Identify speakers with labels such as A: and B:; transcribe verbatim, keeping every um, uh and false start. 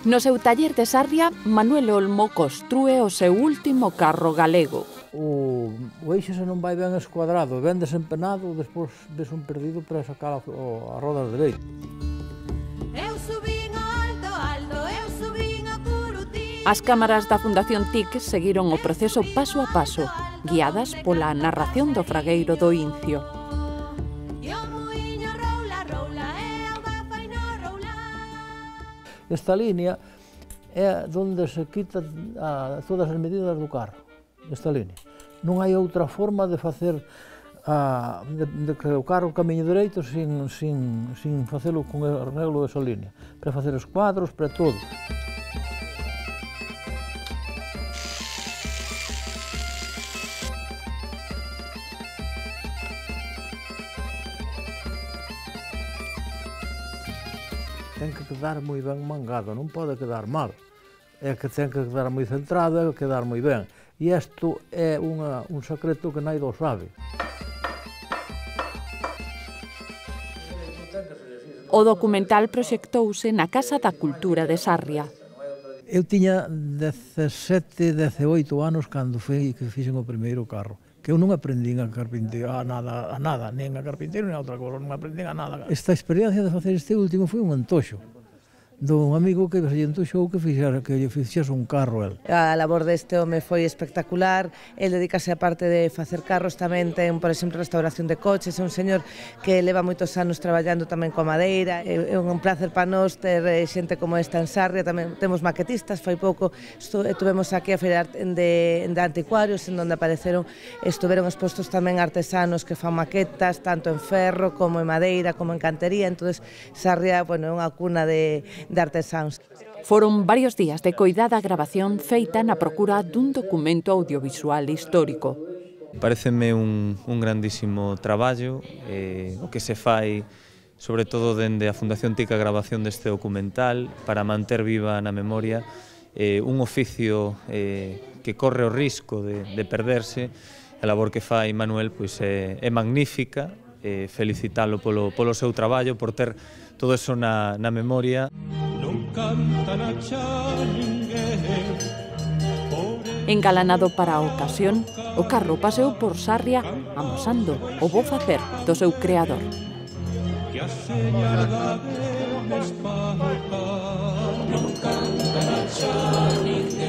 A: No seu taller de Sarria, Manuel Olmo construe o seu último carro galego.
B: O, o eixo se non vai ben escuadrado, ben desempenado, despois ves un perdido para sacar a, a roda dereita.
A: Eu subín alto, alto, eu subín a Curutí. As cámaras da Fundación T I C seguiron o proceso paso a paso, guiadas pola narración do fragueiro do Incio.
B: Esta línea é onde se quita a, todas as medidas do carro, esta línea. Non hai outra forma de facer a, de, de que o carro camiñe dereito sin, sin, sin facelo con o arreglo desa línea, para facer os cuadros, para todo. Ten que quedar moi ben mangado, non pode quedar mal. É que ten que quedar moi centrado, é que quedar moi ben. E isto é unha, un secreto que nai do sabe.
A: O documental proxectouse na Casa da Cultura de Sarria.
B: Eu tiña dezasete, dezaoito anos cando foi que fixen o primeiro carro. Que eu non aprendín a carpinteiro, a nada, a nada, nen a carpinteiro, nen a outra cosa, non aprendín a nada. Esta experiencia de facer este último foi un antoxo. Dun amigo que se entuxou que fixera, que lle fixese un carro el.
C: A labor deste home foi espectacular, el dedícase a parte de facer carros tamén, ten, por exemplo, restauración de coches, é un señor que leva moitos anos traballando tamén coa madeira, é un placer para nós ter xente como esta en Sarria, tamén temos maquetistas, fai pouco estuvemos aquí a feira de, de anticuarios, en donde apareceron, estuveron expostos tamén artesanos que fan maquetas, tanto en ferro como en madeira, como en cantería, entonces Sarria, bueno, é unha cuna de de artesáns.
A: Foron varios días de coidada grabación feita na procura dun documento audiovisual histórico.
D: Pareceme un, un grandísimo traballo, eh, o que se fai, sobre todo dende a Fundación T I C a grabación deste documental, para manter viva na memoria eh, un oficio eh, que corre o risco de, de perderse. A labor que fai Manuel pois, é, é magnífica, eh, felicitalo polo, polo seu traballo, por ter todo eso na, na memoria.
A: Engalanado para a ocasión, o carro paseou por Sarria amosando o bo facer do seu creador. Non canta na xa ninguén.